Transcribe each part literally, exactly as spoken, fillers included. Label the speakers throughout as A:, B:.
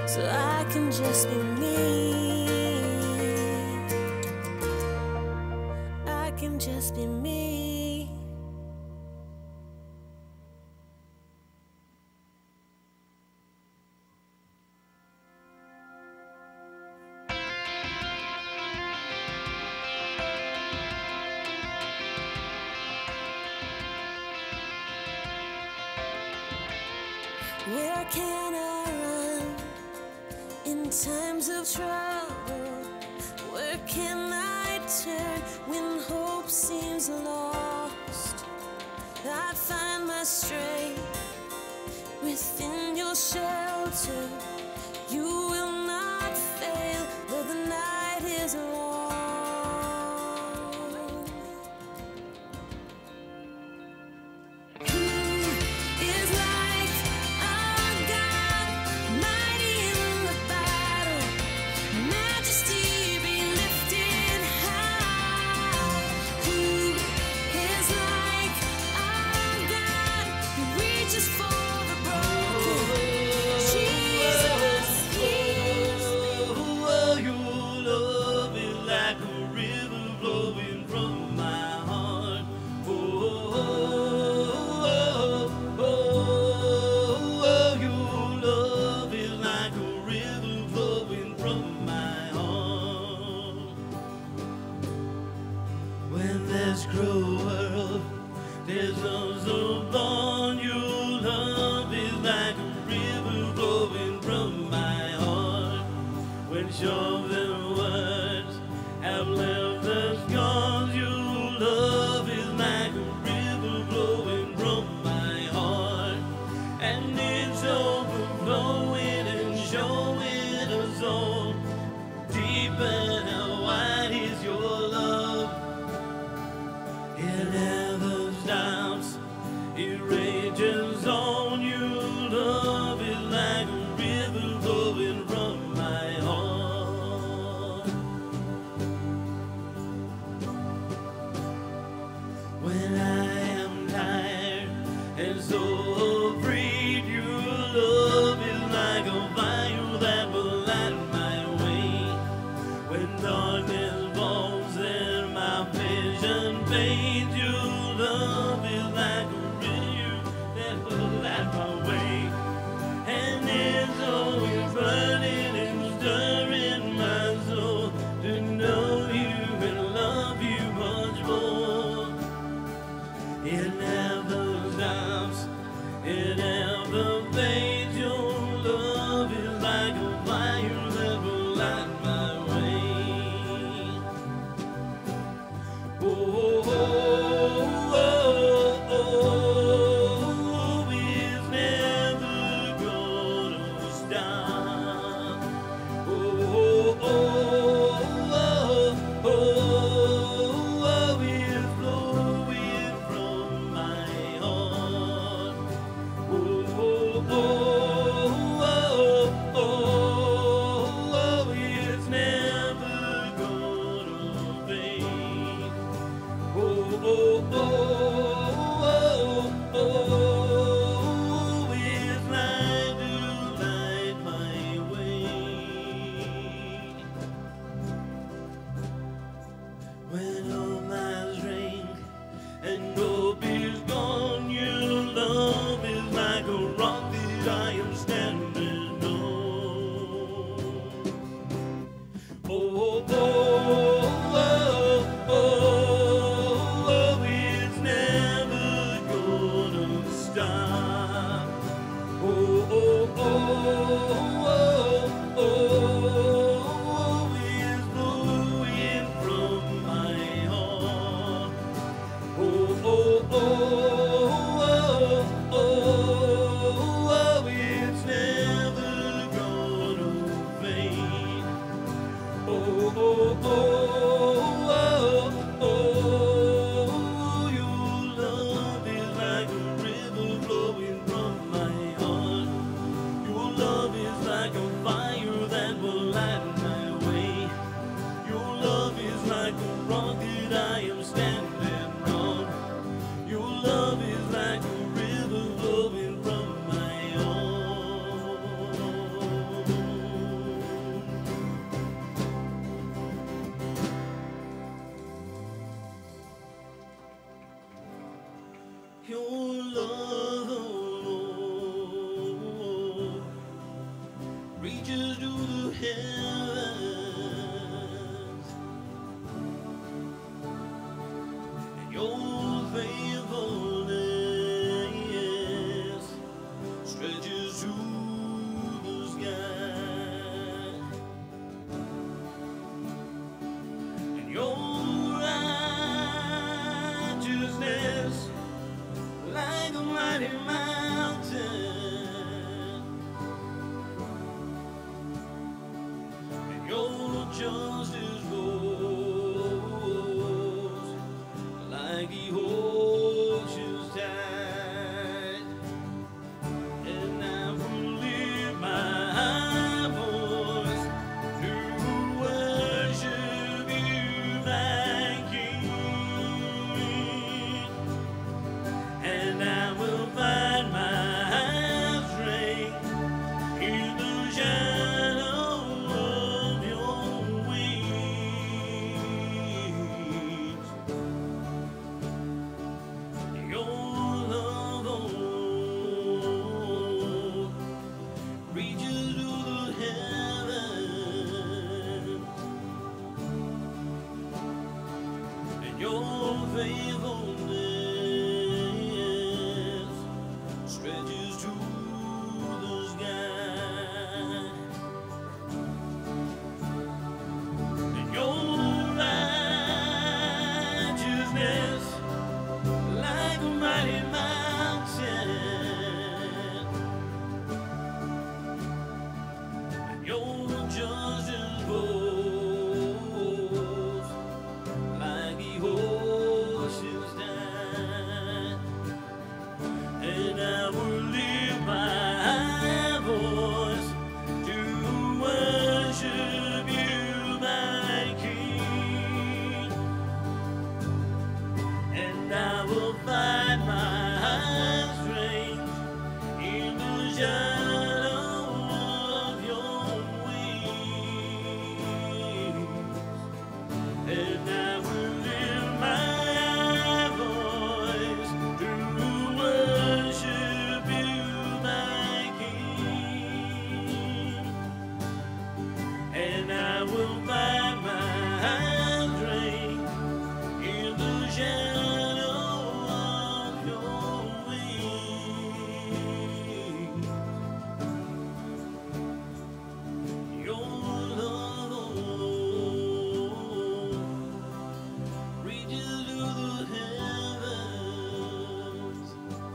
A: so I can just be me. I can just be me. Where can I run in times of trouble? Where can I turn when hope seems lost? I find my strength within your shelter. You will not fail, though the night is long.
B: When there's cruel world, there's no so born. Your love is like a river flowing from my heart. When short and words have left the scars, your love is like a river flowing from my heart. And it's overflowing and showing us all deep and how wide is your love. It never stops, it rages on. Your love is like a river flowing from my heart. When I am tired and so afraid, your love is like a fire that will light my way. When darkness falls and my vision fades, your love is like a river that will light my way. And it's always burning and stirring my soul to know you and love you much more. It never stops, it never fades. Your love is like a fire that will light my way. Oh, oh, oh, oh, it's never gonna stop. Oh, oh, oh, oh, it's flowing from my heart. Oh, oh, oh, oh, it's never gonna fade. Oh, oh, oh, oh, oh, it's light to light my way. When all my strength and hope is gone, your love is like a rock that I am standing on. Oh, oh, oh, oh, oh, it's never gonna stop. Oh, oh, oh, oh, oh, it's flowing from my heart. Oh, oh, oh, oh, oh, it's never gonna fade. Oh, oh, oh, oh, oh, your love is like a river flowing from my heart. Your love is like a fire that will light my way. Your love is like a rock that I am standing on. Your love is like a river flowing from my heart. heavens, and your faithfulness stretches to the sky, and your righteousness like a mighty mountain, and your justice rolls like the ocean's tide. And I will lift my voice to worship you, my King. And I will find my strength in the shadow of your wings. Your love, oh, reaches to the heavens, and your faithfulness stretches to the sky, and your righteousness like a mighty mountain, and your justice rolls like the ocean's tide. And I will lift my voice to worship you, my King. And I will find my strength in the shadow of your wings. And I will lift my voice to worship you, my King. And I will find my strength in the shadow of your wings. Your love, oh, reaches to the heavens.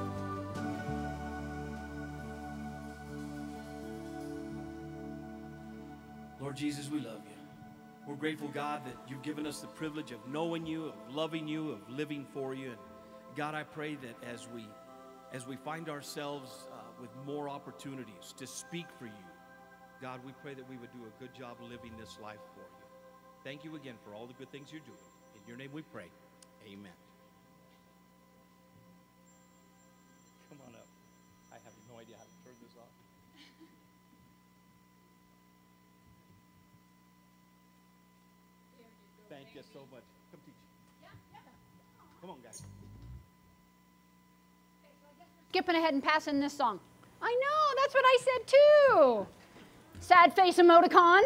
C: Lord Jesus, we love you. We're grateful, God, that you've given us the privilege of knowing you, of loving you, of living for you. And God, I pray that as we, as we find ourselves uh, with more opportunities to speak for you, God, we pray that we would do a good job living this life for you. Thank you again for all the good things you're doing. In your name we pray. Amen. Come on up. I have no idea how to turn this off. Thank you so much. Come teach. Come on, guys.
D: Skipping ahead and passing this song. I know, that's what I said too. Sad face emoticon.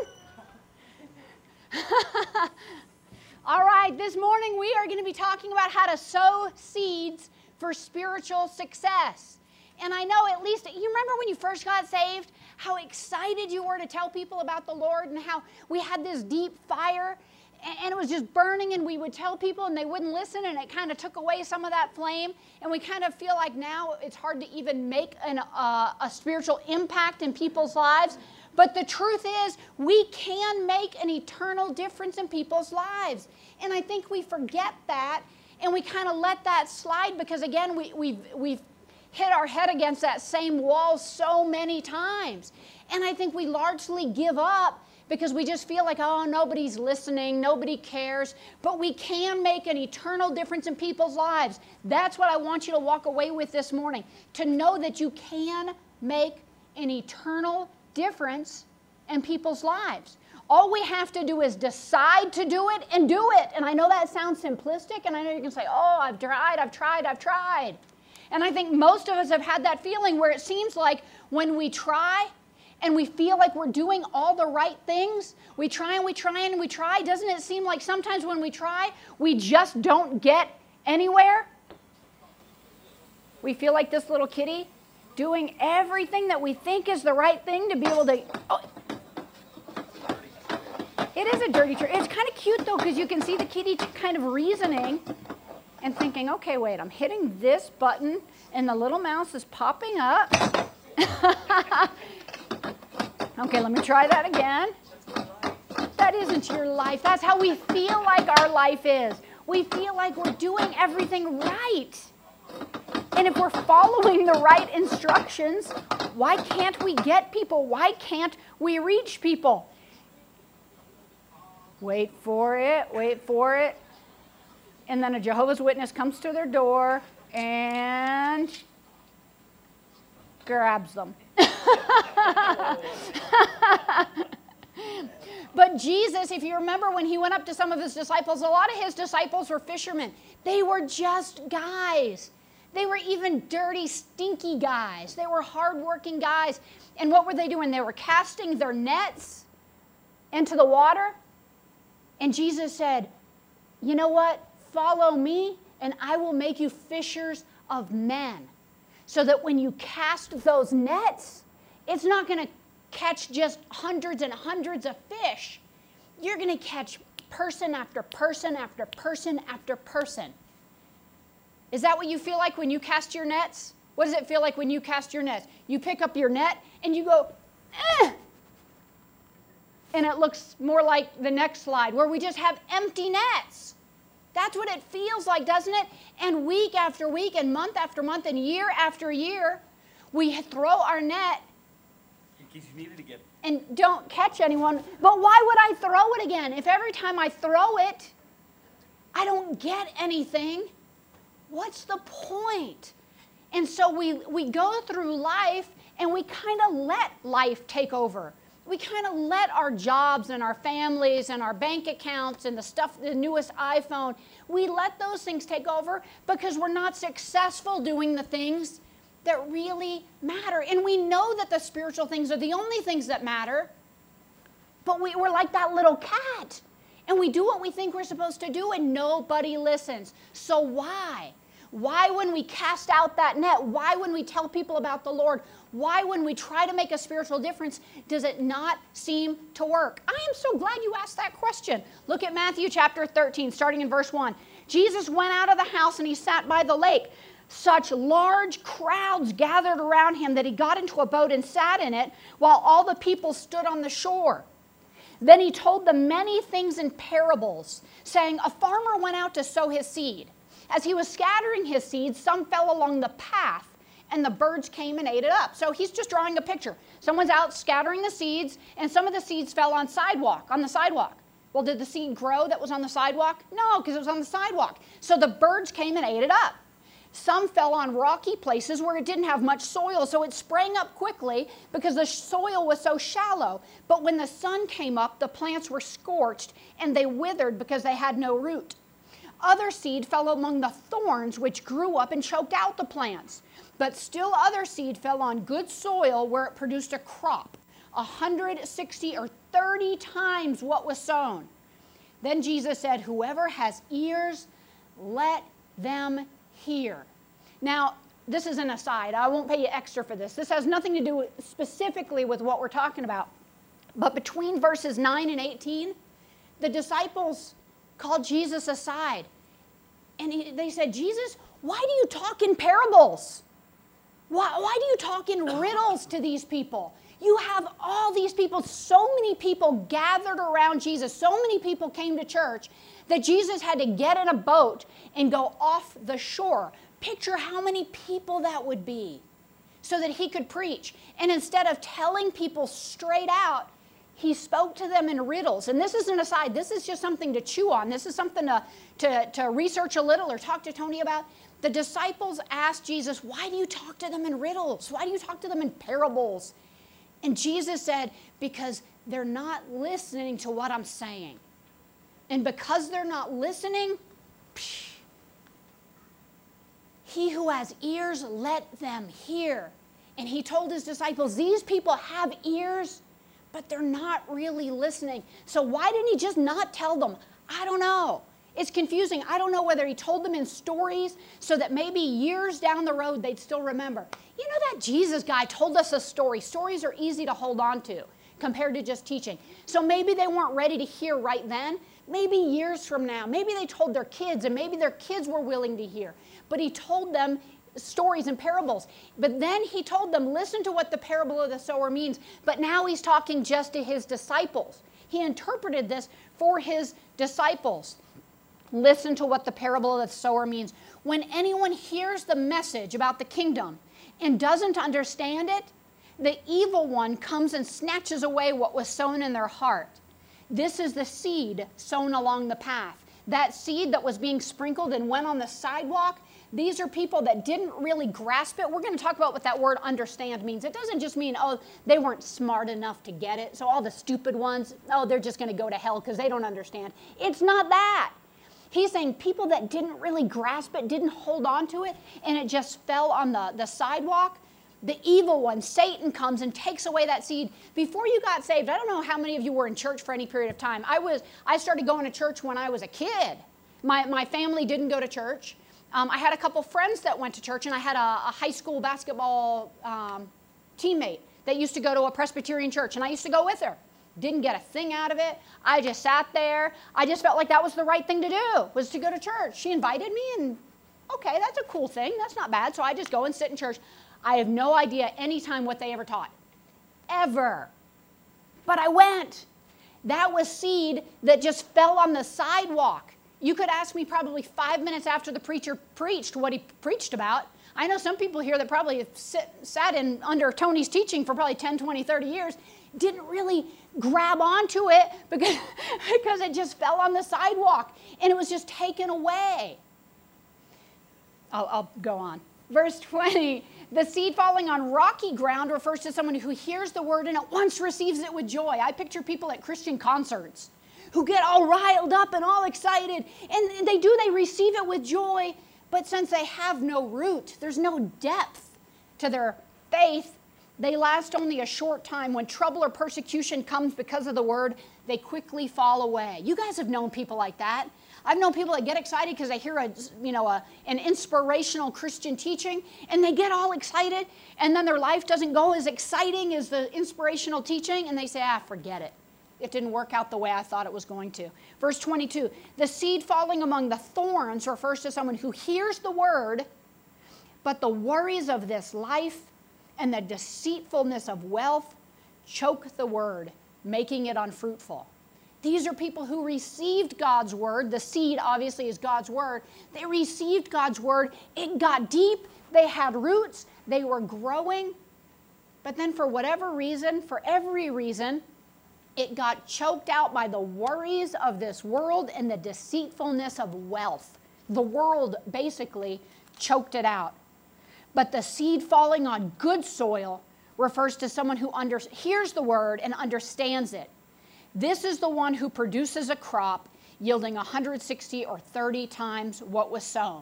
D: All right, this morning we are going to be talking about how to sow seeds for spiritual success. And I know at least, you remember when you first got saved, how excited you were to tell people about the Lord and how we had this deep fire and it was just burning and we would tell people and they wouldn't listen and it kind of took away some of that flame. And we kind of feel like now it's hard to even make an, uh, a spiritual impact in people's lives. But the truth is, we can make an eternal difference in people's lives. And I think we forget that, and we kind of let that slide because, again, we, we've, we've hit our head against that same wall so many times. And I think we largely give up because we just feel like, oh, nobody's listening, nobody cares. But we can make an eternal difference in people's lives. That's what I want you to walk away with this morning, to know that you can make an eternal difference in people's lives. All we have to do is decide to do it and do it. And I know that sounds simplistic, and I know you can say, oh, I've tried, I've tried, I've tried. And I think most of us have had that feeling where it seems like when we try and we feel like we're doing all the right things. We try and we try and we try. Doesn't it seem like sometimes when we try, we just don't get anywhere? We feel like this little kitty doing everything that we think is the right thing to be able to... Oh, it is a dirty trick. It's kind of cute, though, because you can see the kitty kind of reasoning and thinking, okay, wait, I'm hitting this button, and the little mouse is popping up. Okay, let me try that again. That isn't your life. That's how we feel like our life is. We feel like we're doing everything right. And if we're following the right instructions, why can't we get people? Why can't we reach people? Wait for it, wait for it. And then a Jehovah's Witness comes to their door and grabs them. But Jesus, if you remember when he went up to some of his disciples, a lot of his disciples were fishermen. They were just guys. They were even dirty, stinky guys. They were hardworking guys. And what were they doing? They were casting their nets into the water. And Jesus said, you know what? Follow me, and I will make you fishers of men. So that when you cast those nets, it's not going to catch just hundreds and hundreds of fish. You're going to catch person after person after person after person. Is that what you feel like when you cast your nets? What does it feel like when you cast your nets? You pick up your net and you go, eh! And it looks more like the next slide where we just have empty nets. That's what it feels like, doesn't it? And week after week and month after month and year after year, we throw our net
C: in case you need it again.
D: And don't catch anyone. But why would I throw it again? If every time I throw it, I don't get anything, what's the point? And so we, we go through life and we kind of let life take over. We kind of let our jobs and our families and our bank accounts and the stuff, the newest iPhone, we let those things take over because we're not successful doing the things that really matter. And we know that the spiritual things are the only things that matter, but we, we're like that little cat. And we do what we think we're supposed to do and nobody listens. So why? Why when we cast out that net? Why when we tell people about the Lord? Why when we try to make a spiritual difference does it not seem to work? I am so glad you asked that question. Look at Matthew chapter thirteen, starting in verse one. Jesus went out of the house and he sat by the lake. Such large crowds gathered around him that he got into a boat and sat in it while all the people stood on the shore. Then he told them many things in parables, saying, a farmer went out to sow his seed. As he was scattering his seeds, some fell along the path, and the birds came and ate it up. So he's just drawing a picture. Someone's out scattering the seeds, and some of the seeds fell on sidewalk, on the sidewalk. Well, did the seed grow that was on the sidewalk? No, because it was on the sidewalk. So the birds came and ate it up. Some fell on rocky places where it didn't have much soil, so it sprang up quickly because the soil was so shallow. But when the sun came up, the plants were scorched, and they withered because they had no root. Other seed fell among the thorns, which grew up and choked out the plants. But still other seed fell on good soil where it produced a crop, one hundred sixty or thirty times what was sown. Then Jesus said, whoever has ears, let them hear. Now, this is an aside. I won't pay you extra for this. This has nothing to do specifically with what we're talking about. But between verses nine and eighteen, the disciples called Jesus aside. And he, they said, Jesus, why do you talk in parables? Why, why do you talk in riddles to these people? You have all these people, so many people gathered around Jesus. So many people came to church that Jesus had to get in a boat and go off the shore. Picture how many people that would be so that he could preach. And instead of telling people straight out, he spoke to them in riddles. And this is an aside. This is just something to chew on. This is something to, to, to research a little or talk to Tony about. The disciples asked Jesus, why do you talk to them in riddles? Why do you talk to them in parables? And Jesus said, because they're not listening to what I'm saying. And because they're not listening, psh, he who has ears, let them hear. And he told his disciples, these people have ears, but they're not really listening. So why didn't he just not tell them? I don't know. It's confusing. I don't know whether he told them in stories so that maybe years down the road they'd still remember. You know, that Jesus guy told us a story. Stories are easy to hold on to compared to just teaching. So maybe they weren't ready to hear right then. Maybe years from now. Maybe they told their kids, and maybe their kids were willing to hear. But he told them stories and parables. But then he told them, listen to what the parable of the sower means. But now he's talking just to his disciples. He interpreted this for his disciples. Listen to what the parable of the sower means. When anyone hears the message about the kingdom and doesn't understand it, the evil one comes and snatches away what was sown in their heart. This is the seed sown along the path. That seed that was being sprinkled and went on the sidewalk, these are people that didn't really grasp it. We're going to talk about what that word understand means. It doesn't just mean, oh, they weren't smart enough to get it. So all the stupid ones, oh, they're just going to go to hell because they don't understand. It's not that. He's saying people that didn't really grasp it, didn't hold on to it, and it just fell on the, the sidewalk. The evil one, Satan, comes and takes away that seed. Before you got saved, I don't know how many of you were in church for any period of time. I was. I started going to church when I was a kid. My, my family didn't go to church. Um, I had a couple friends that went to church, and I had a, a high school basketball um, teammate that used to go to a Presbyterian church, and I used to go with her. Didn't get a thing out of it. I just sat there. I just felt like that was the right thing to do, was to go to church. She invited me, and okay, that's a cool thing. That's not bad. So I just go and sit in church. I have no idea anytime what they ever taught. Ever. But I went. That was seed that just fell on the sidewalk. You could ask me probably five minutes after the preacher preached what he preached about. I know some people here that probably have sit, sat in under Tony's teaching for probably ten, twenty, thirty years, didn't really grab onto it because, because it just fell on the sidewalk and it was just taken away. I'll, I'll go on. Verse twenty, the seed falling on rocky ground refers to someone who hears the word and at once receives it with joy. I picture people at Christian concerts who get all riled up and all excited, and they do, they receive it with joy, but since they have no root, there's no depth to their faith, they last only a short time. When trouble or persecution comes because of the word, they quickly fall away. You guys have known people like that. I've known people that get excited because they hear a, you know, a, an inspirational Christian teaching, and they get all excited, and then their life doesn't go as exciting as the inspirational teaching, and they say, ah, forget it. It didn't work out the way I thought it was going to. Verse twenty-two, the seed falling among the thorns refers to someone who hears the word, but the worries of this life and the deceitfulness of wealth choke the word, making it unfruitful. These are people who received God's word. The seed obviously is God's word. They received God's word. It got deep. They had roots. They were growing. But then for whatever reason, for every reason, it got choked out by the worries of this world and the deceitfulness of wealth. The world basically choked it out. But the seed falling on good soil refers to someone who under, hears the word and understands it. This is the one who produces a crop yielding one hundred sixty or thirty times what was sown.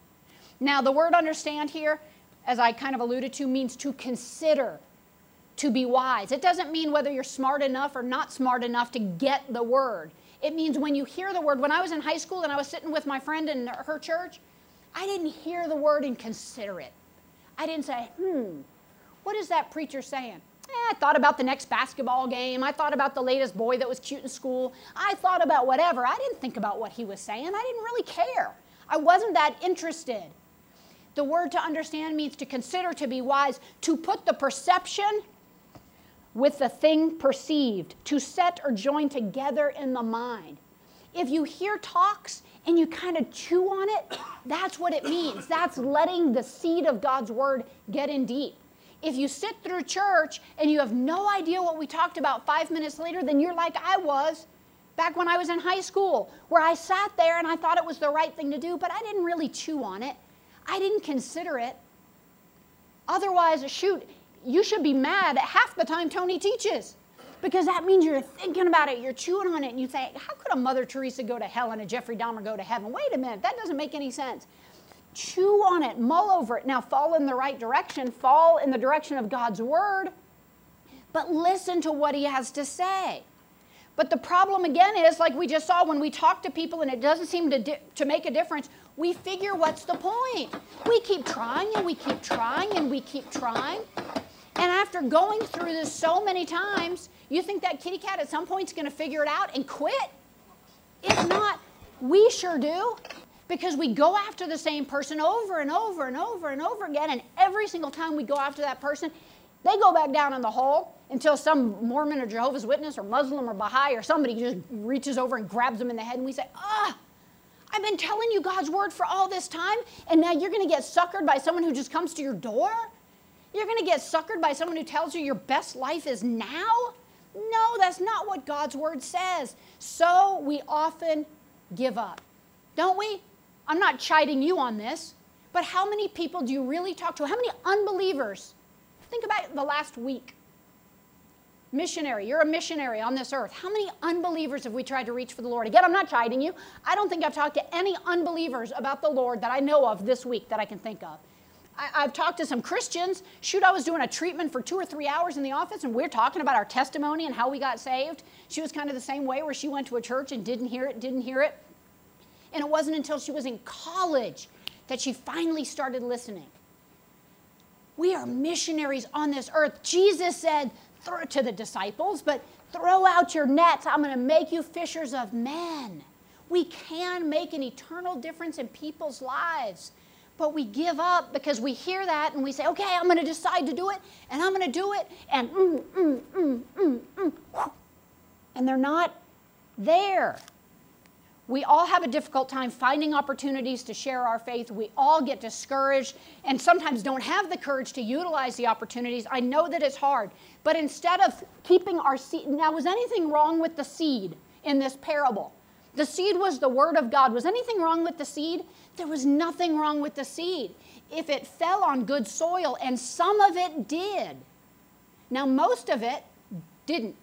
D: Now, the word understand here, as I kind of alluded to, means to consider, to be wise. It doesn't mean whether you're smart enough or not smart enough to get the word. It means when you hear the word. When I was in high school and I was sitting with my friend in her church, I didn't hear the word and consider it. I didn't say, hmm, what is that preacher saying? Eh, I thought about the next basketball game. I thought about the latest boy that was cute in school. I thought about whatever. I didn't think about what he was saying. I didn't really care. I wasn't that interested. The word to understand means to consider, to be wise, to put the perception with the thing perceived, to set or join together in the mind. If you hear talks and you kind of chew on it, that's what it means. That's letting the seed of God's word get in deep. If you sit through church and you have no idea what we talked about five minutes later, then you're like I was back when I was in high school, where I sat there and I thought it was the right thing to do, but I didn't really chew on it. I didn't consider it. Otherwise, shoot, you should be mad at half the time Tony teaches, because that means you're thinking about it, you're chewing on it, and you think, how could a Mother Teresa go to hell and a Jeffrey Dahmer go to heaven? Wait a minute, that doesn't make any sense. chew on it, mull over it. Now, fall in the right direction, fall in the direction of God's word, but listen to what he has to say. But the problem again is, like we just saw, when we talk to people and it doesn't seem to, di- to make a difference, we figure, what's the point? We keep trying and we keep trying and we keep trying. And after going through this so many times, you think that kitty cat at some point is going to figure it out and quit? If not, we sure do. Because we go after the same person over and over and over and over again, and every single time we go after that person, they go back down in the hole until some Mormon or Jehovah's Witness or Muslim or Baha'i or somebody just reaches over and grabs them in the head, and we say, ah, I've been telling you God's word for all this time, and now you're going to get suckered by someone who just comes to your door? You're going to get suckered by someone who tells you your best life is now? No, that's not what God's word says. So we often give up, don't we? I'm not chiding you on this, but how many people do you really talk to? How many unbelievers? Think about the last week. Missionary, you're a missionary on this earth. How many unbelievers have we tried to reach for the Lord? Again, I'm not chiding you. I don't think I've talked to any unbelievers about the Lord that I know of this week that I can think of. I, I've talked to some Christians. Shoot, I was doing a treatment for two or three hours in the office, and we're talking about our testimony and how we got saved. She was kind of the same way, where she went to a church and didn't hear it, didn't hear it. And it wasn't until she was in college that she finally started listening. We are missionaries on this earth. Jesus said throw to the disciples, but throw out your nets. I'm going to make you fishers of men. We can make an eternal difference in people's lives. But we give up because we hear that and we say, okay, I'm going to decide to do it, and I'm going to do it, and mm, mm, mm, mm, mm. And they're not there. We all have a difficult time finding opportunities to share our faith. We all get discouraged and sometimes don't have the courage to utilize the opportunities. I know that it's hard. But instead of keeping our seed, now was anything wrong with the seed in this parable? The seed was the word of God. Was anything wrong with the seed? There was nothing wrong with the seed. If it fell on good soil, and some of it did. Now most of it didn't.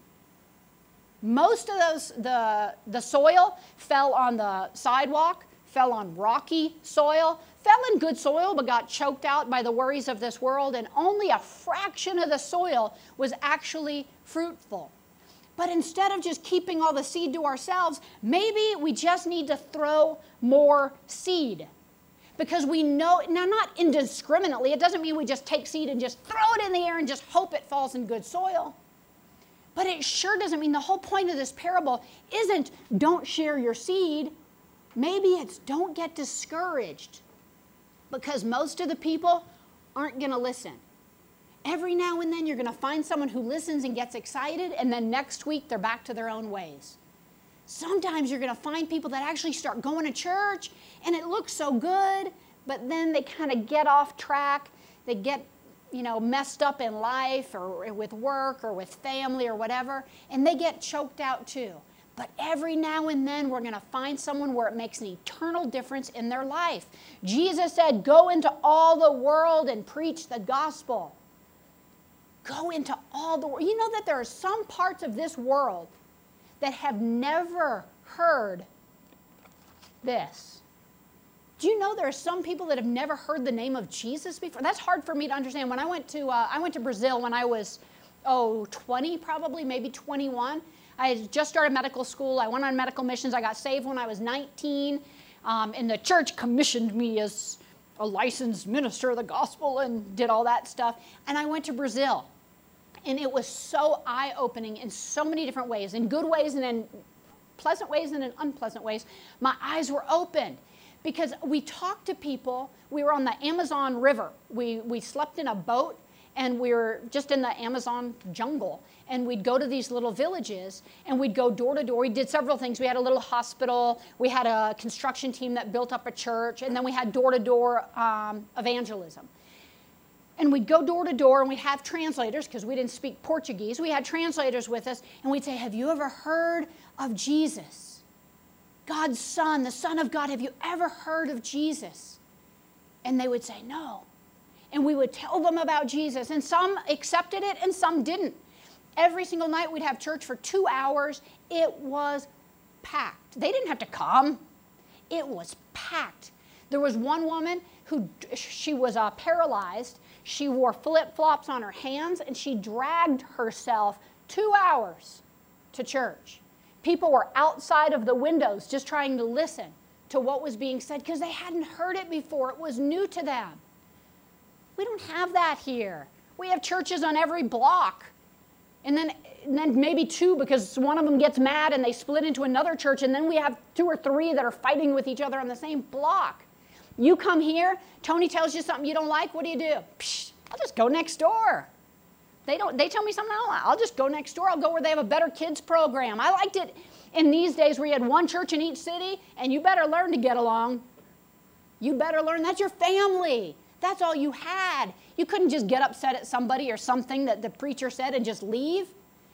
D: Most of those, the, the soil fell on the sidewalk, fell on rocky soil, fell in good soil, but got choked out by the worries of this world, and only a fraction of the soil was actually fruitful. But instead of just keeping all the seed to ourselves, maybe we just need to throw more seed. Because we know, now not indiscriminately, it doesn't mean we just take seed and just throw it in the air and just hope it falls in good soil. But it sure doesn't mean, the whole point of this parable isn't don't share your seed. Maybe it's don't get discouraged, because most of the people aren't going to listen. Every now and then you're going to find someone who listens and gets excited, and then next week they're back to their own ways. Sometimes you're going to find people that actually start going to church and it looks so good, but then they kind of get off track. They get you know, messed up in life or with work or with family or whatever, and they get choked out too. But every now and then we're going to find someone where it makes an eternal difference in their life. Jesus said, go into all the world and preach the gospel. Go into all the world. You know that there are some parts of this world that have never heard this. Do you know there are some people that have never heard the name of Jesus before? That's hard for me to understand. When I went to, uh, I went to Brazil when I was, oh, twenty probably, maybe twenty-one. I had just started medical school. I went on medical missions. I got saved when I was nineteen. Um, and the church commissioned me as a licensed minister of the gospel and did all that stuff. And I went to Brazil. And it was so eye-opening in so many different ways, in good ways and in pleasant ways and in unpleasant ways. My eyes were opened. Because we talked to people. We were on the Amazon River. We, we slept in a boat, and we were just in the Amazon jungle. And we'd go to these little villages, and we'd go door to door. We did several things. We had a little hospital. We had a construction team that built up a church. And then we had door-to-door um, evangelism. And we'd go door to door, and we'd have translators, because we didn't speak Portuguese. We had translators with us, and we'd say, have you ever heard of Jesus? God's Son, the Son of God, have you ever heard of Jesus? And they would say, no. And we would tell them about Jesus. And some accepted it and some didn't. Every single night we'd have church for two hours. It was packed. They didn't have to come. It was packed. There was one woman who, she was uh, paralyzed. She wore flip-flops on her hands, and she dragged herself two hours to church. People were outside of the windows just trying to listen to what was being said because they hadn't heard it before. It was new to them. We don't have that here. We have churches on every block. And then, and then maybe two because one of them gets mad and they split into another church, and then we have two or three that are fighting with each other on the same block. You come here, Tony tells you something you don't like, what do you do? Psh, I'll just go next door. They don't. They tell me something I don't like. I'll just go next door. I'll go where they have a better kids program. I liked it in these days where you had one church in each city, and you better learn to get along. You better learn. That's your family. That's all you had. You couldn't just get upset at somebody or something that the preacher said and just leave.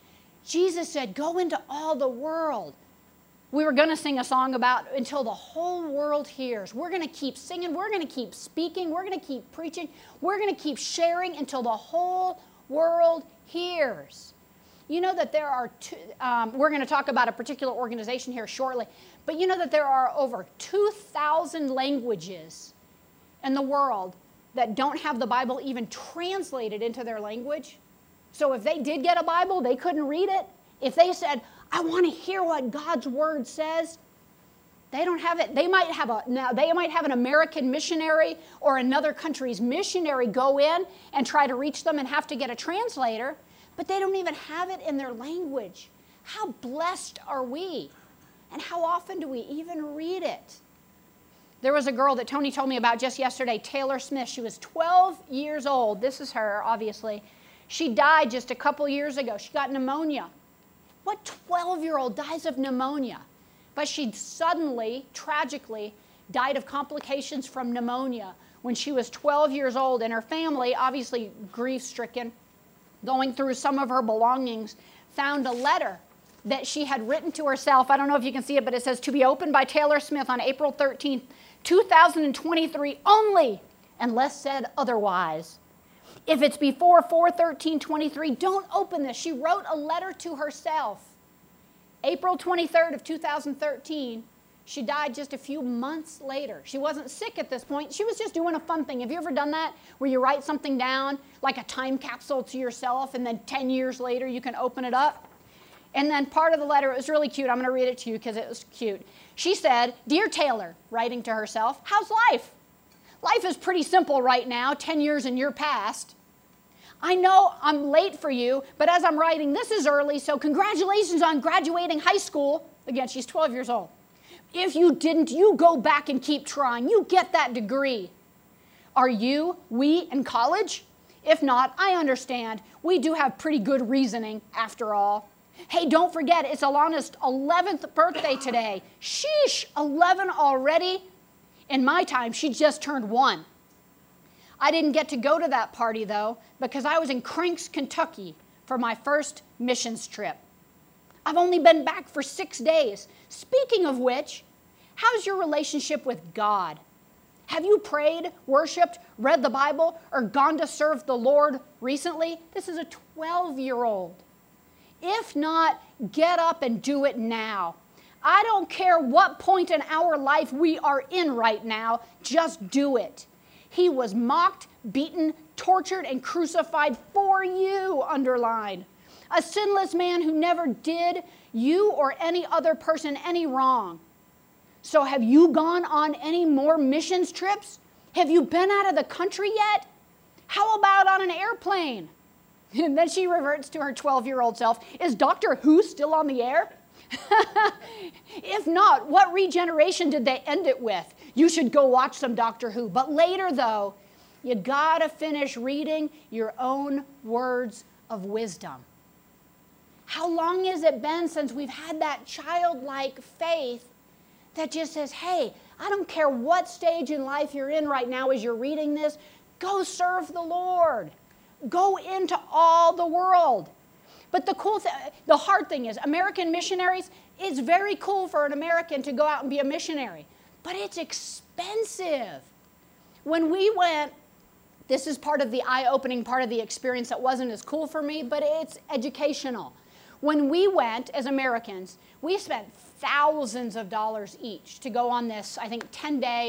D: Jesus said, go into all the world. We were going to sing a song about until the whole world hears. We're going to keep singing. We're going to keep speaking. We're going to keep preaching. We're going to keep sharing until the whole world hears. You know that there are, two, um, we're going to talk about a particular organization here shortly, but you know that there are over two thousand languages in the world that don't have the Bible even translated into their language. So if they did get a Bible, they couldn't read it. If they said, I want to hear what God's word says, they don't have it. They might have a now they might have an American missionary or another country's missionary go in and try to reach them and have to get a translator, but they don't even have it in their language. How blessed are we? And how often do we even read it? There was a girl that Tony told me about just yesterday, Taylor Smith. She was twelve years old. This is her, obviously. She died just a couple years ago. She got pneumonia. What twelve-year-old dies of pneumonia? But she suddenly, tragically, died of complications from pneumonia when she was twelve years old. And her family, obviously grief-stricken, going through some of her belongings, found a letter that she had written to herself. I don't know if you can see it, but it says, to be opened by Taylor Smith on April thirteenth, two thousand twenty-three only, unless said otherwise. If it's before four thirteen twenty-three, don't open this. She wrote a letter to herself. April twenty-third of two thousand thirteen, she died just a few months later. She wasn't sick at this point. She was just doing a fun thing. Have you ever done that, where you write something down, like a time capsule to yourself, and then ten years later you can open it up? And then part of the letter, it was really cute. I'm going to read it to you because it was cute. She said, Dear Taylor, writing to herself, how's life? Life is pretty simple right now, ten years in your past. I know I'm late for you, but as I'm writing, this is early, so congratulations on graduating high school. Again, she's twelve years old. If you didn't, you go back and keep trying. You get that degree. Are you, we, in college? If not, I understand. We do have pretty good reasoning, after all. Hey, don't forget, it's Alana's eleventh birthday today. Sheesh, eleven already? In my time, she just turned one. I didn't get to go to that party, though, because I was in Cranks, Kentucky for my first missions trip. I've only been back for six days. Speaking of which, how's your relationship with God? Have you prayed, worshiped, read the Bible, or gone to serve the Lord recently? This is a twelve-year-old. If not, get up and do it now. I don't care what point in our life we are in right now, just do it. He was mocked, beaten, tortured, and crucified for you, underline. A sinless man who never did you or any other person any wrong. So have you gone on any more missions trips? Have you been out of the country yet? How about on an airplane? And then she reverts to her twelve-year-old self. Is Doctor Who still on the air? If not, what regeneration did they end it with? You should go watch some Doctor Who. But later, though, you gotta finish reading your own words of wisdom. How long has it been since we've had that childlike faith that just says, hey, I don't care what stage in life you're in right now as you're reading this, go serve the Lord. Go into all the world. But the cool thing, the hard thing is, American missionaries, it's very cool for an American to go out and be a missionary, but it's expensive. When we went, this is part of the eye-opening part of the experience that wasn't as cool for me, but it's educational. When we went as Americans, we spent thousands of dollars each to go on this, I think, ten-day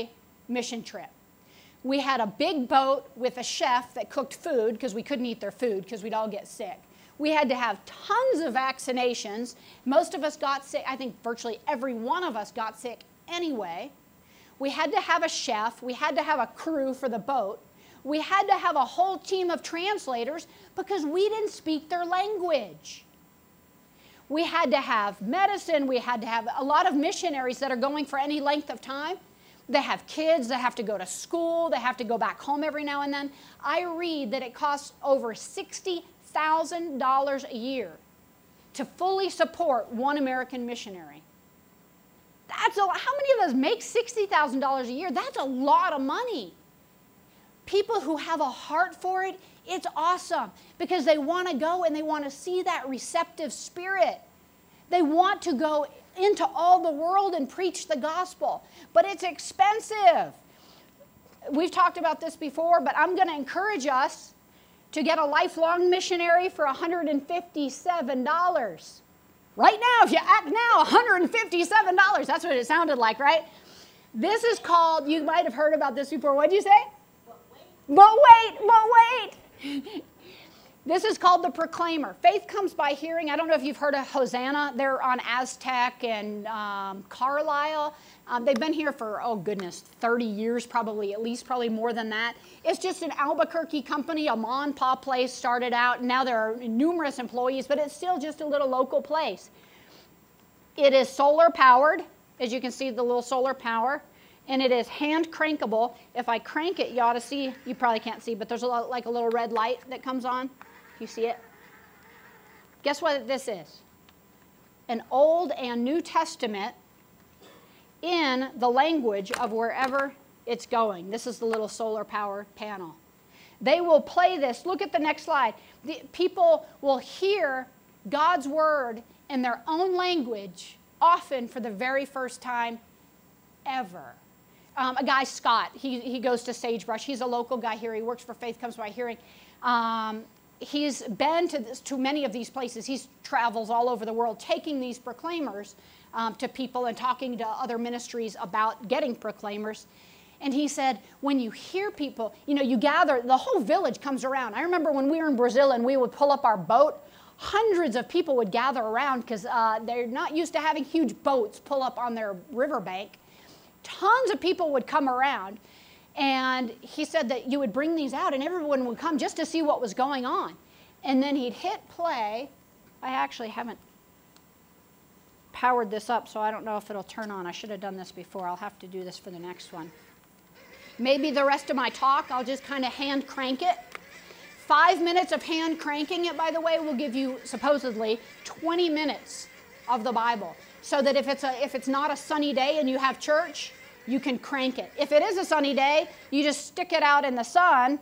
D: mission trip. We had a big boat with a chef that cooked food because we couldn't eat their food because we'd all get sick. We had to have tons of vaccinations. Most of us got sick. I think virtually every one of us got sick anyway. We had to have a chef. We had to have a crew for the boat. We had to have a whole team of translators because we didn't speak their language. We had to have medicine. We had to have a lot of missionaries that are going for any length of time. They have kids. They have to go to school. They have to go back home every now and then. I read that it costs over sixty thousand dollars a year to fully support one American missionary. That's a, how many of us make sixty thousand dollars a year? That's a lot of money. People who have a heart for it, it's awesome because they want to go and they want to see that receptive spirit. They want to go into all the world and preach the gospel, but it's expensive. We've talked about this before, but I'm going to encourage us to get a lifelong missionary for one hundred fifty-seven dollars. Right now, if you act now, one hundred fifty-seven dollars. That's what it sounded like, right? This is called, you might have heard about this before. What did you say? But wait, but wait. This is called the Proclaimer. Faith comes by hearing. I don't know if you've heard of Hosanna. They're on Aztec and um, Carlisle. Um, they've been here for, oh goodness, thirty years probably, at least probably more than that. It's just an Albuquerque company, a mom and pop place started out. And now there are numerous employees, but it's still just a little local place. It is solar powered, as you can see the little solar power. And it is hand crankable. If I crank it, you ought to see, you probably can't see, but there's a, like a little red light that comes on. You see it? Guess what this is? An Old and New Testament in the language of wherever it's going. This is the little solar power panel. They will play this. Look at the next slide. The, people will hear God's word in their own language, often for the very first time ever. Um, a guy, Scott, he, he goes to Sagebrush. He's a local guy here. He works for Faith Comes by Hearing. Um, he's been to, this, to many of these places. He travels all over the world taking these proclaimers um, to people and talking to other ministries about getting proclaimers. And he said, when you hear people, you know, you gather, the whole village comes around. I remember when we were in Brazil and we would pull up our boat, hundreds of people would gather around because uh, they're not used to having huge boats pull up on their riverbank. Tons of people would come around, and he said that you would bring these out, and everyone would come just to see what was going on. And then he'd hit play. I actually haven't powered this up, so I don't know if it'll turn on. I should have done this before. I'll have to do this for the next one. Maybe the rest of my talk, I'll just kind of hand crank it. Five minutes of hand cranking it, by the way, will give you, supposedly, twenty minutes of the Bible. So that if it's, a, if it's not a sunny day and you have church, you can crank it. If it is a sunny day, you just stick it out in the sun,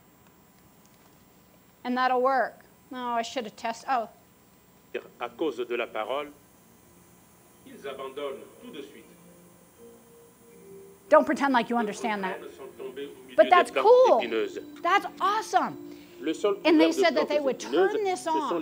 D: and that'll work. No, I should have tested. Oh.
E: À cause de la parole, ils abandonnent tout de suite.
D: Don't pretend like you understand that. But that's cool. That's awesome. And they said that they would turn this on,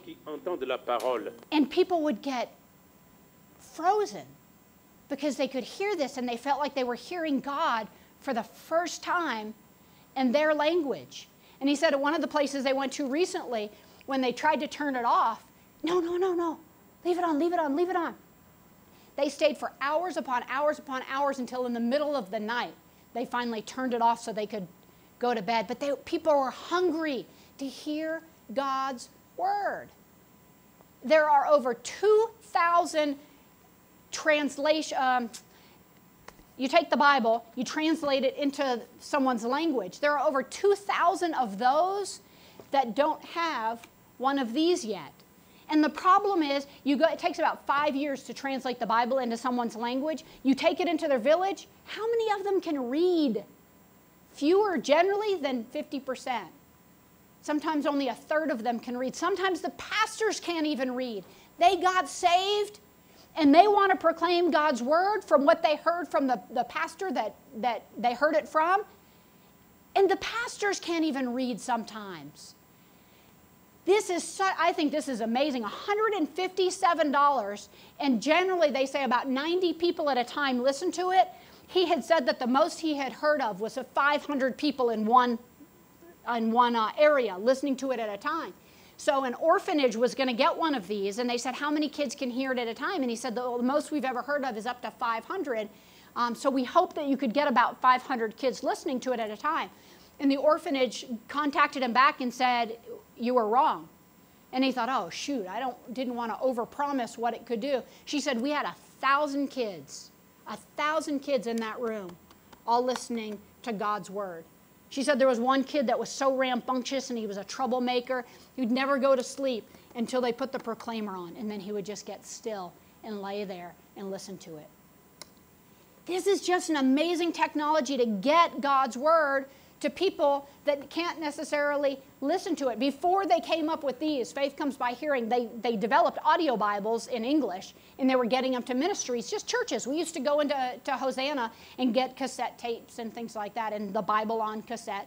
D: and people would get frozen because they could hear this and they felt like they were hearing God for the first time in their language. And he said at one of the places they went to recently, when they tried to turn it off, no, no, no, no, leave it on, leave it on, leave it on. They stayed for hours upon hours upon hours until in the middle of the night they finally turned it off so they could go to bed. But they, people were hungry to hear God's word. There are over two thousand translation. Um, you take the Bible, you translate it into someone's language. There are over two thousand of those that don't have one of these yet. And the problem is, you go, it takes about five years to translate the Bible into someone's language. You take it into their village, how many of them can read? Fewer generally than fifty percent. Sometimes only a third of them can read. Sometimes the pastors can't even read. They got saved, and they want to proclaim God's word from what they heard from the, the pastor that, that they heard it from. And the pastors can't even read sometimes. This is, so, I think this is amazing, one hundred fifty-seven dollars, and generally they say about ninety people at a time listen to it. he had said that the most he had heard of was five hundred people in one, in one uh, area listening to it at a time. So an orphanage was going to get one of these, and they said, how many kids can hear it at a time? And he said, the, the most we've ever heard of is up to five hundred. Um, so we hope that you could get about five hundred kids listening to it at a time. And the orphanage contacted him back and said, you were wrong. And he thought, oh, shoot, I don't, didn't want to overpromise what it could do. She said, we had a thousand kids, a thousand kids in that room, all listening to God's word. She said there was one kid that was so rambunctious and he was a troublemaker. He would never go to sleep until they put the proclaimer on, and then he would just get still and lay there and listen to it. This is just an amazing technology to get God's word to people that can't necessarily listen to it. Before they came up with these, Faith Comes by Hearing, they, they developed audio Bibles in English, and they were getting them to ministries, just churches. We used to go into to Hosanna and get cassette tapes and things like that, and the Bible on cassette.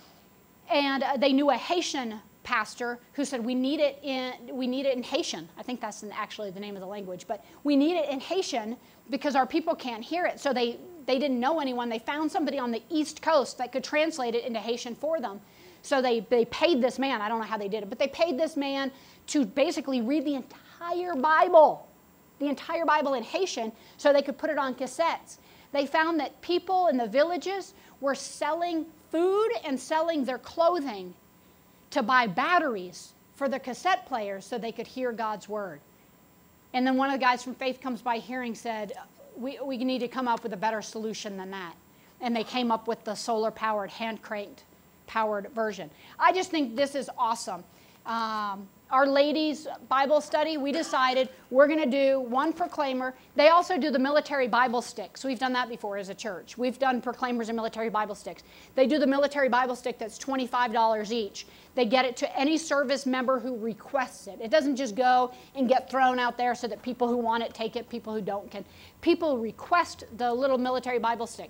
D: And uh, they knew a Haitian pastor who said, we need it in, we need it in Haitian. I think that's actually the name of the language, but we need it in Haitian because our people can't hear it. So they, they didn't know anyone. They found somebody on the East Coast that could translate it into Haitian for them. So they, they paid this man, I don't know how they did it, but they paid this man to basically read the entire Bible, the entire Bible in Haitian, so they could put it on cassettes. They found that people in the villages were selling food and selling their clothing to buy batteries for their cassette players so they could hear God's word. And then one of the guys from Faith Comes by Hearing said, we, we need to come up with a better solution than that. And they came up with the solar-powered, hand-cranked powered version. I just think this is awesome. Um, our ladies' Bible study, we decided we're going to do one proclaimer. They also do the military Bible sticks. We've done that before as a church. We've done proclaimers and military Bible sticks. They do the military Bible stick that's twenty-five dollars each. They get it to any service member who requests it. It doesn't just go and get thrown out there so that people who want it take it, people who don't can. People request the little military Bible stick.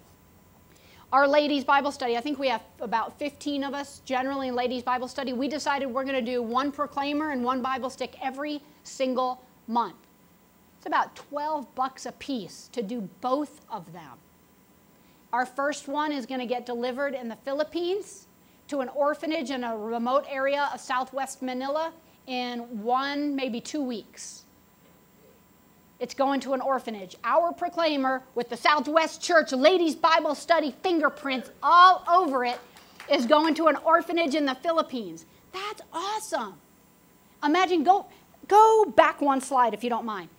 D: Our ladies' Bible study, I think we have about fifteen of us generally in ladies' Bible study. We decided we're going to do one proclaimer and one Bible stick every single month. It's about twelve bucks a piece to do both of them. Our first one is going to get delivered in the Philippines to an orphanage in a remote area of southwest Manila in one, maybe two weeks. It's going to an orphanage. Our proclaimer with the Southwest Church Ladies Bible Study fingerprints all over it is going to an orphanage in the Philippines. That's awesome. Imagine, go, go back one slide if you don't mind.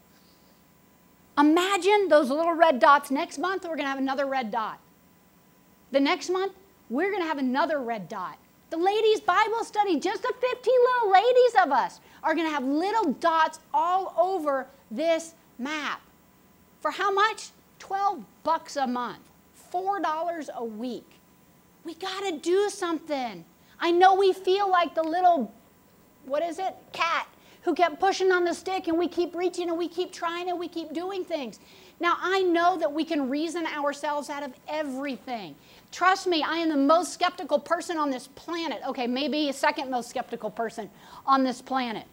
D: Imagine those little red dots. Next month, we're going to have another red dot. The next month, we're going to have another red dot. The ladies' Bible study, just the fifteen little ladies of us, are going to have little dots all over this map. For how much? twelve bucks a month. four dollars a week. We got to do something. I know we feel like the little, what is it, cat who kept pushing on the stick, and we keep reaching and we keep trying and we keep doing things. Now, I know that we can reason ourselves out of everything. Trust me, I am the most skeptical person on this planet. Okay, maybe a second most skeptical person on this planet.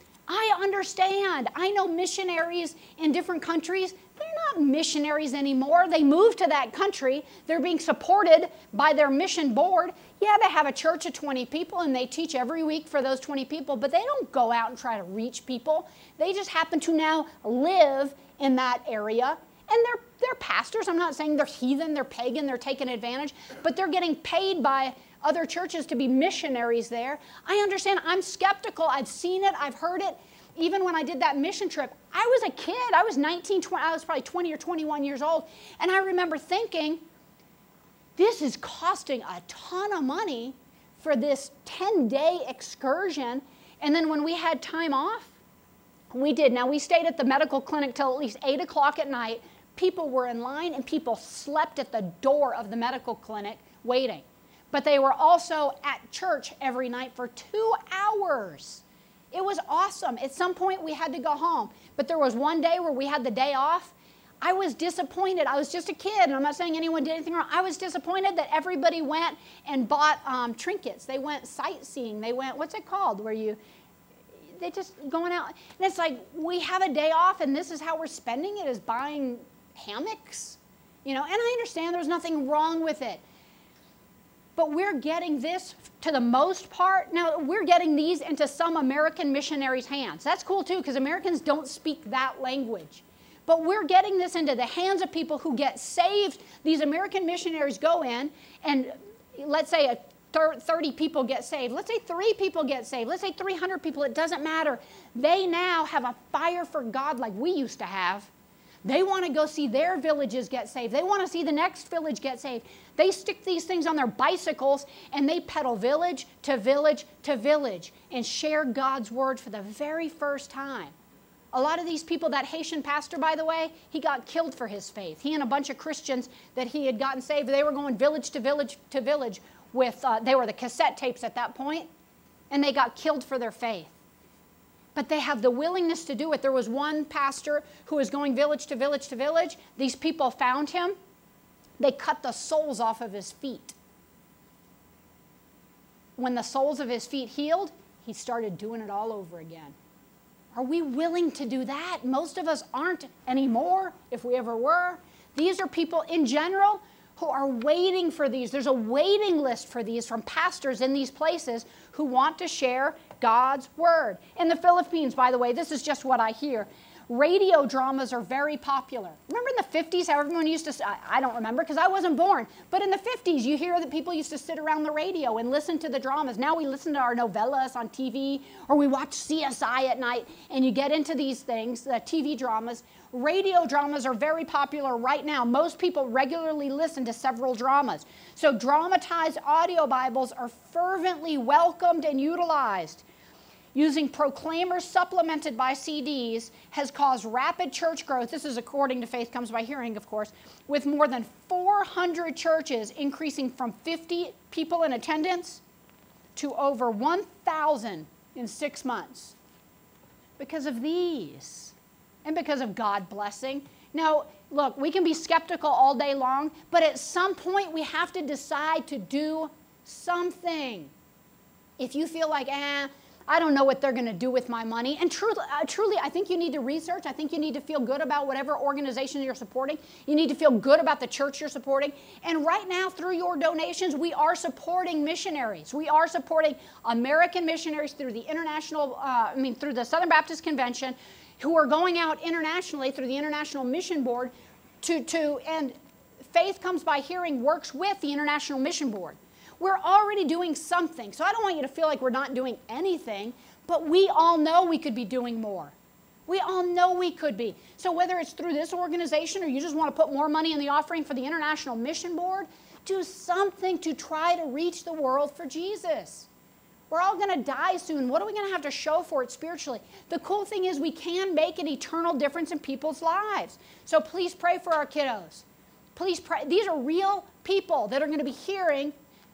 D: I understand. I know missionaries in different countries, they're not missionaries anymore. They moved to that country. They're being supported by their mission board. Yeah, they have a church of twenty people and they teach every week for those twenty people, but they don't go out and try to reach people. They just happen to now live in that area. And they're, they're pastors. I'm not saying they're heathen, they're pagan, they're taking advantage, but they're getting paid by other churches to be missionaries there. I understand. I'm skeptical. I've seen it. I've heard it. Even when I did that mission trip, I was a kid. I was nineteen, twenty, I was probably twenty or twenty-one years old. And I remember thinking, this is costing a ton of money for this ten-day excursion. And then when we had time off, we did. Now, we stayed at the medical clinic till at least eight o'clock at night. People were in line, and people slept at the door of the medical clinic waiting. But they were also at church every night for two hours. It was awesome. At some point, we had to go home. But there was one day where we had the day off. I was disappointed. I was just a kid, and I'm not saying anyone did anything wrong. I was disappointed that everybody went and bought um, trinkets. They went sightseeing. They went, what's it called, where you, they just going out. And it's like, we have a day off, and this is how we're spending it, is buying hammocks. You know, and I understand there's nothing wrong with it. But we're getting this to the most part. Now, we're getting these into some American missionaries' hands. That's cool too, because Americans don't speak that language. But we're getting this into the hands of people who get saved. These American missionaries go in, and let's say a thirty people get saved. Let's say three people get saved. Let's say three hundred people. It doesn't matter. They now have a fire for God like we used to have. They want to go see their villages get saved. They want to see the next village get saved. They stick these things on their bicycles and they pedal village to village to village and share God's word for the very first time. A lot of these people, that Haitian pastor, by the way, he got killed for his faith. He and a bunch of Christians that he had gotten saved, they were going village to village to village with, uh, they were the cassette tapes at that point, and they got killed for their faith. But they have the willingness to do it. There was one pastor who was going village to village to village. These people found him. They cut the soles off of his feet. When the soles of his feet healed, he started doing it all over again. Are we willing to do that? Most of us aren't anymore, if we ever were. These are people in general who are waiting for these. There's a waiting list for these from pastors in these places who want to share God's word. In the Philippines, by the way, this is just what I hear. Radio dramas are very popular. Remember in the fifties how everyone used to, I, I don't remember because I wasn't born, but in the fifties you hear that people used to sit around the radio and listen to the dramas. Now we listen to our novellas on T V, or we watch C S I at night, and you get into these things, the T V dramas. Radio dramas are very popular right now. Most people regularly listen to several dramas. So dramatized audio Bibles are fervently welcomed and utilized. Using proclaimers supplemented by C Ds has caused rapid church growth. This is according to Faith Comes by Hearing, of course, with more than four hundred churches increasing from fifty people in attendance to over one thousand in six months. Because of these and because of God blessing. Now, look, we can be skeptical all day long, but at some point we have to decide to do something. If you feel like, eh, I don't know what they're going to do with my money. And truly, uh, truly, I think you need to research. I think you need to feel good about whatever organization you're supporting. You need to feel good about the church you're supporting. And right now, through your donations, we are supporting missionaries. We are supporting American missionaries through the international, uh, I mean, through the Southern Baptist Convention, who are going out internationally through the International Mission Board to, to and Faith Comes by Hearing works with the International Mission Board. We're already doing something. So I don't want you to feel like we're not doing anything, but we all know we could be doing more. We all know we could be. So whether it's through this organization or you just want to put more money in the offering for the International Mission Board, do something to try to reach the world for Jesus. We're all going to die soon. What are we going to have to show for it spiritually? The cool thing is we can make an eternal difference in people's lives. So please pray for our kiddos. Please pray. These are real people that are going to be hearing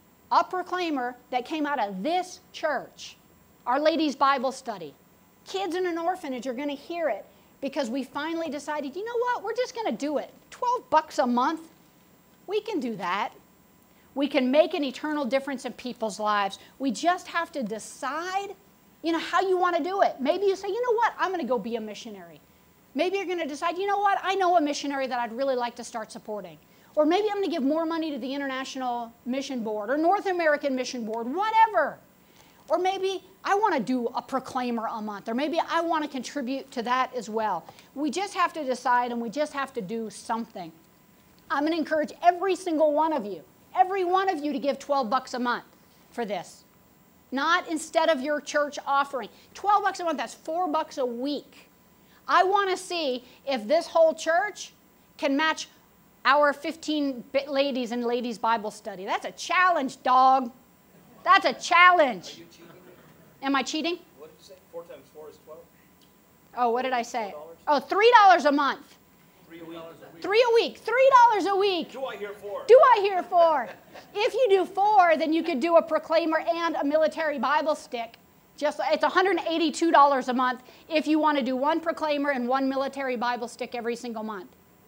D: a proclaimer that came out of this church, Our Lady's Bible Study. Kids in an orphanage are going to hear it because we finally decided, you know what, we're just going to do it. twelve bucks a month, we can do that. We can make an eternal difference in people's lives. We just have to decide, you know, how you want to do it. Maybe you say, you know what, I'm going to go be a missionary. Maybe you're going to decide, you know what, I know a missionary that I'd really like to start supporting. Or maybe I'm going to give more money to the International Mission Board or North American Mission Board, whatever. Or maybe I want to do a proclaimer a month, or maybe I want to contribute to that as well. We just have to decide, and we just have to do something. I'm going to encourage every single one of you, every one of you to give twelve bucks a month for this. Not instead of your church offering. twelve bucks a month, that's four bucks a week. I want to see if this whole church can match our fifteen ladies in Ladies Bible Study. That's a challenge, dog. That's a challenge.
C: Are you cheating?
D: Am I cheating?
C: What did you say? Four times four is twelve?
D: Oh, what did I say? Oh, three dollars a month.
C: Three a week.
D: Three a week. Three dollars a week.
C: Do I hear four?
D: Do I hear four? If you do four, then you could do a proclaimer and a military Bible stick. Just, it's one hundred eighty-two dollars a month if you want to do one proclaimer and one military Bible stick every single month.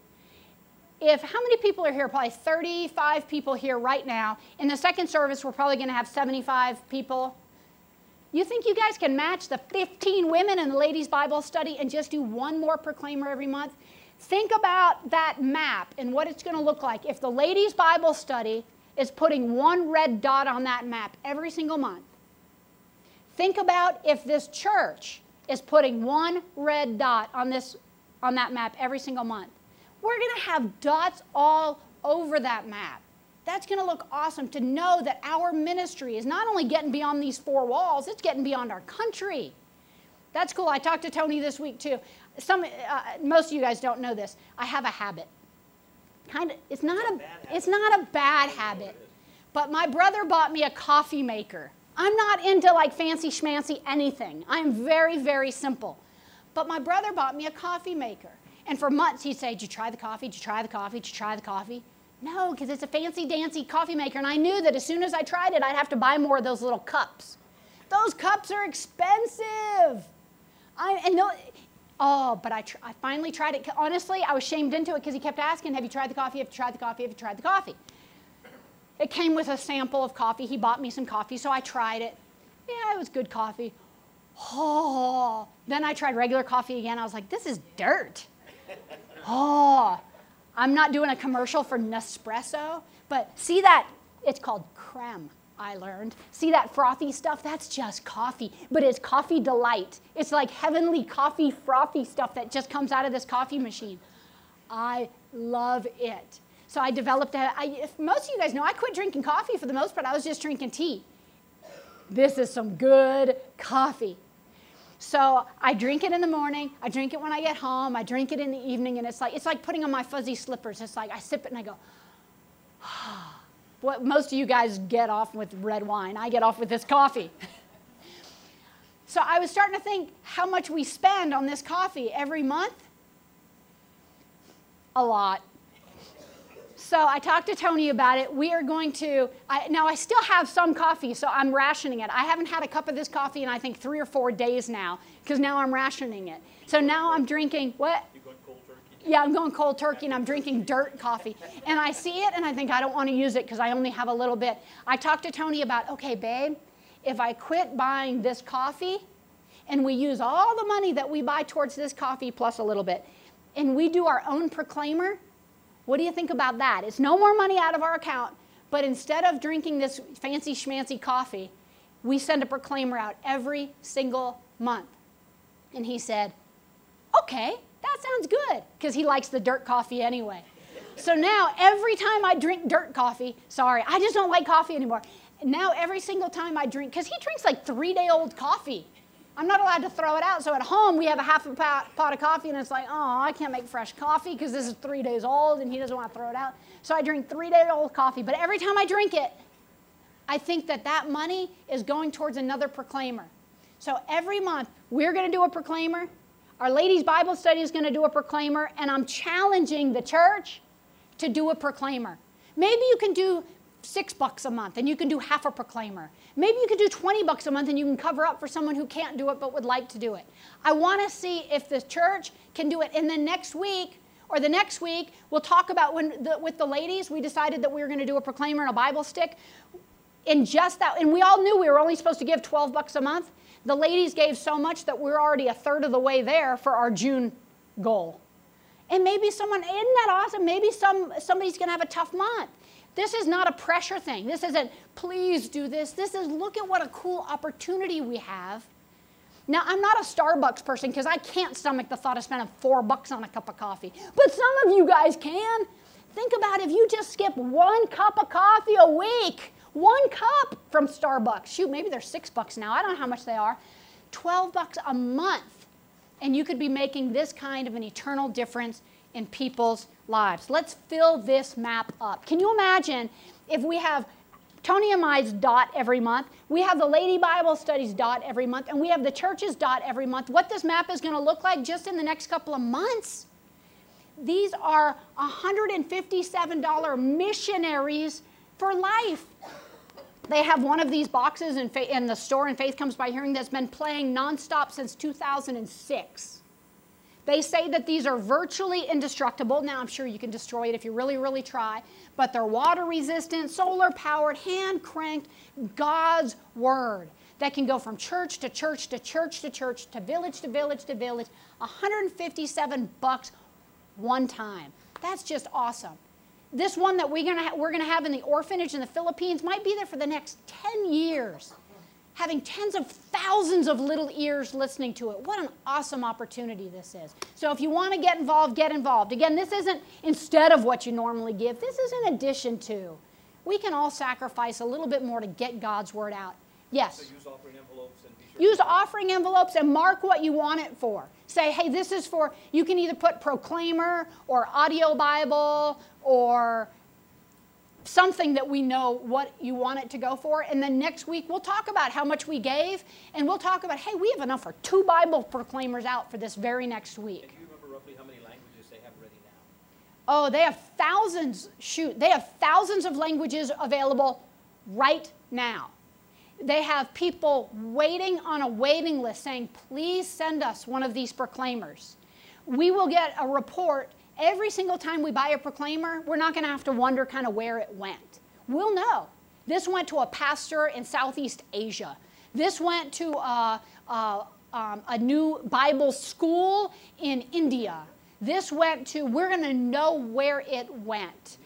D: If, how many people are here? Probably thirty-five people here right now. In the second service, we're probably going to have seventy-five people. You think you guys can match the fifteen women in the ladies' Bible study and just do one more proclaimer every month? Think about that map and what it's going to look like if the ladies' Bible study is putting one red dot on that map every single month. Think about if this church is putting one red dot on, this, on that map every single month. We're going to have dots all over that map. That's going to look awesome to know that our ministry is not only getting beyond these four walls, it's getting beyond our country. That's cool. I talked to Tony this week too. Some, uh, most of you guys don't know this. I have a habit. Kind of, it's not a, it's not a bad habit. But my brother bought me a coffee maker. I'm not into like fancy schmancy anything. I'm very, very simple. But my brother bought me a coffee maker. And for months he'd say, did you try the coffee? Did you try the coffee? Did you try the coffee? No, because it's a fancy dancy coffee maker. And I knew that as soon as I tried it, I'd have to buy more of those little cups. Those cups are expensive. I, and no, oh, but I, tr I finally tried it. Honestly, I was shamed into it because he kept asking, have you tried the coffee? Have you tried the coffee? Have you tried the coffee? It came with a sample of coffee. He bought me some coffee, so I tried it. Yeah, it was good coffee. Oh, then I tried regular coffee again. I was like, this is dirt. Oh, I'm not doing a commercial for Nespresso, but see that? It's called creme, I learned. See that frothy stuff? That's just coffee, but it's coffee delight. It's like heavenly coffee frothy stuff that just comes out of this coffee machine. I love it. So I developed a, I, if most of you guys know, I quit drinking coffee for the most part. I was just drinking tea. This is some good coffee. So I drink it in the morning. I drink it when I get home. I drink it in the evening. And it's like, it's like putting on my fuzzy slippers. It's like I sip it and I go, ah. What most of you guys get off with red wine. I get off with this coffee. So I was starting to think how much we spend on this coffee every month. A lot. So I talked to Tony about it. We are going to, I, now I still have some coffee, so I'm rationing it. I haven't had a cup of this coffee in I think three or four days now, because now I'm rationing it. So now I'm drinking, what?
C: You going cold turkey?
D: Yeah, I'm going cold turkey and I'm drinking dirt coffee. And I see it and I think I don't want to use it because I only have a little bit. I talked to Tony about, okay, babe, if I quit buying this coffee and we use all the money that we buy towards this coffee plus a little bit, and we do our own proclaimer, what do you think about that? It's no more money out of our account, but instead of drinking this fancy schmancy coffee, we send a proclaimer out every single month. And he said, okay, that sounds good, because he likes the dirt coffee anyway. So now every time I drink dirt coffee, sorry, I just don't like coffee anymore. Now every single time I drink, because he drinks like three-day-old coffee. I'm not allowed to throw it out. So at home, we have a half a pot, pot of coffee, and it's like, oh, I can't make fresh coffee because this is three days old, and he doesn't want to throw it out. So I drink three-day-old coffee. But every time I drink it, I think that that money is going towards another proclaimer. So every month, we're going to do a proclaimer. Our ladies' Bible study is going to do a proclaimer, and I'm challenging the church to do a proclaimer. Maybe you can do six bucks a month, and you can do half a proclaimer. Maybe you can do twenty bucks a month, and you can cover up for someone who can't do it but would like to do it. I want to see if the church can do it. And then next week, or the next week, we'll talk about when the, with the ladies, we decided that we were going to do a proclaimer and a Bible stick. In just that, and we all knew we were only supposed to give twelve bucks a month. The ladies gave so much that we're already a third of the way there for our June goal. And maybe someone, isn't that awesome? Maybe some, somebody's going to have a tough month. This is not a pressure thing. This isn't, please do this. This is, look at what a cool opportunity we have. Now, I'm not a Starbucks person because I can't stomach the thought of spending four bucks on a cup of coffee. But some of you guys can. Think about if you just skip one cup of coffee a week. One cup from Starbucks. Shoot, maybe they're six bucks now. I don't know how much they are. twelve bucks a month. And you could be making this kind of an eternal difference in people's lives. Let's fill this map up. Can you imagine if we have Tony and I's dot every month, we have the Lady Bible Studies dot every month, and we have the church's dot every month, what this map is going to look like just in the next couple of months? These are one hundred fifty-seven dollar missionaries for life. They have one of these boxes in, in the store, and Faith Comes by Hearing, that's been playing nonstop since two thousand six. They say that these are virtually indestructible. Now, I'm sure you can destroy it if you really, really try. But they're water resistant, solar powered, hand cranked, God's Word. that can go from church to church to church to church to village to village to village, one hundred fifty-seven bucks one time. That's just awesome. This one that we're gonna we're gonna have in the orphanage in the Philippines might be there for the next ten years, having tens of thousands of little ears listening to it. What an awesome opportunity this is. So if you want to get involved, get involved. Again, this isn't instead of what you normally give. This is in addition to. We can all sacrifice a little bit more to get God's word out. Yes?
C: So use offering envelopes and be sure
D: Use offering envelopes and mark what you want it for. Say, hey, this is for, you can either put Proclaimer or Audio Bible or something that we know what you want it to go for. And then next week, we'll talk about how much we gave. And we'll talk about, hey, we have enough for two Bible Proclaimers out for this very next week.
C: Do you remember roughly how many languages they have ready now?
D: Oh, they have thousands, shoot, they have thousands of languages available right now. They have people waiting on a waiting list saying, please send us one of these Proclaimers. We will get a report every single time we buy a Proclaimer. We're not going to have to wonder kind of where it went. We'll know. This went to a pastor in Southeast Asia. This went to a, a, um, a new Bible school in India. This went to, we're going to know where it went.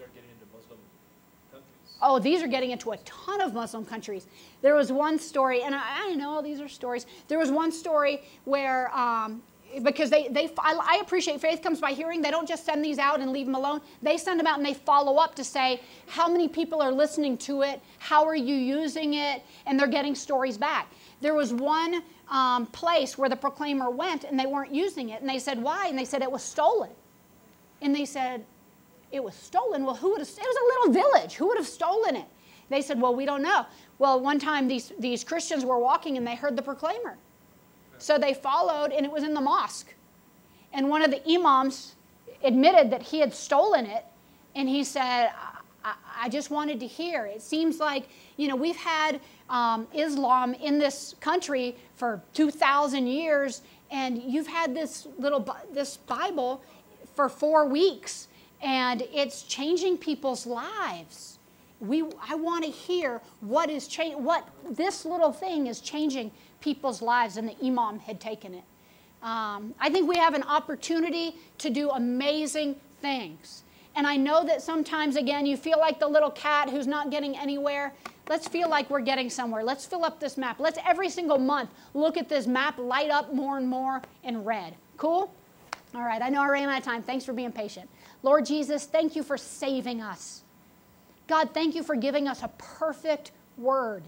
D: Oh, these are getting into a ton of Muslim countries. There was one story, and I, I know these are stories. There was one story where, um, because they, they, I, I appreciate faith comes by hearing. They don't just send these out and leave them alone. They send them out and they follow up to say, how many people are listening to it? How are you using it? And they're getting stories back. There was one um, place where the Proclaimer went and they weren't using it. And they said, why? And they said, it was stolen. And they said, it was stolen? Well, who would have, it was a little village. Who would have stolen it? They said, well, we don't know. Well, one time these, these Christians were walking and they heard the Proclaimer. So they followed, and it was in the mosque. And one of the imams admitted that he had stolen it, and he said, I, I just wanted to hear. It seems like, you know, we've had um, Islam in this country for two thousand years, and you've had this little, this Bible for four weeks. And it's changing people's lives. We, I want to hear what is cha- what this little thing is changing people's lives, and the imam had taken it. Um, I think we have an opportunity to do amazing things. And I know that sometimes, again, you feel like the little cat who's not getting anywhere. Let's feel like we're getting somewhere. Let's fill up this map. Let's every single month look at this map light up more and more in red. Cool? All right, I know I ran out of time. Thanks for being patient. Lord Jesus, thank you for saving us. God, thank you for giving us a perfect word.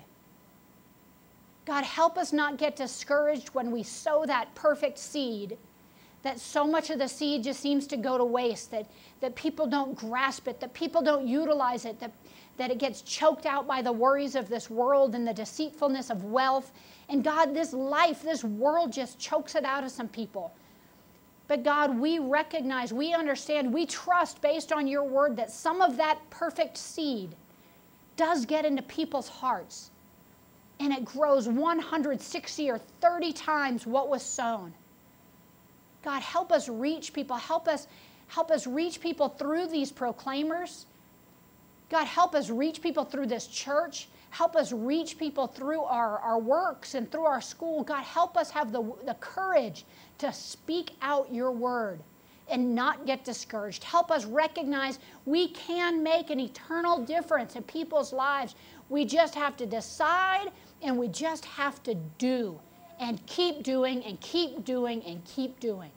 D: God, help us not get discouraged when we sow that perfect seed, that so much of the seed just seems to go to waste, that, that people don't grasp it, that people don't utilize it, that, that it gets choked out by the worries of this world and the deceitfulness of wealth. And God, this life, this world just chokes it out of some people. But God, we recognize, we understand, we trust based on your word that some of that perfect seed does get into people's hearts. And it grows one hundred sixty or thirty times what was sown. God, help us reach people. Help us, help us reach people through these proclaimers. God, help us reach people through this church. Help us reach people through our, our works and through our school. God, help us have the, the courage to speak out your word and not get discouraged. Help us recognize we can make an eternal difference in people's lives. We just have to decide, and we just have to do and keep doing and keep doing and keep doing.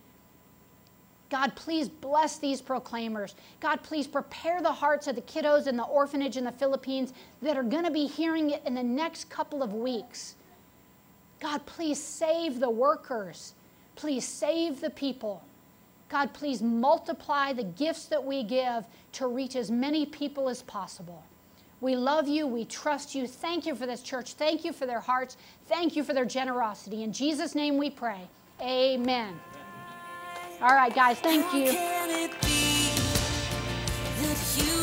D: God, please bless these proclaimers. God, please prepare the hearts of the kiddos in the orphanage in the Philippines that are going to be hearing it in the next couple of weeks. God, please save the workers. Please save the people. God, please multiply the gifts that we give to reach as many people as possible. We love you. We trust you. Thank you for this church. Thank you for their hearts. Thank you for their generosity. In Jesus' name we pray. Amen. All right, guys. Thank you.
A: How can it be that you